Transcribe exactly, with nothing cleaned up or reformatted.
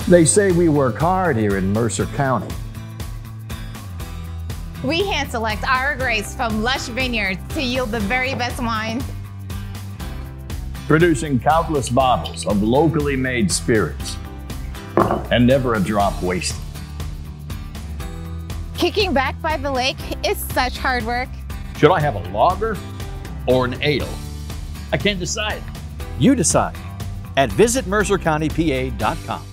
They say we work hard here in Mercer County. We hand select our grapes from lush vineyards to yield the very best wine. Producing countless bottles of locally made spirits and never a drop wasted. Kicking back by the lake is such hard work. Should I have a lager or an ale? I can't decide. You decide at visit mercer county p a dot com.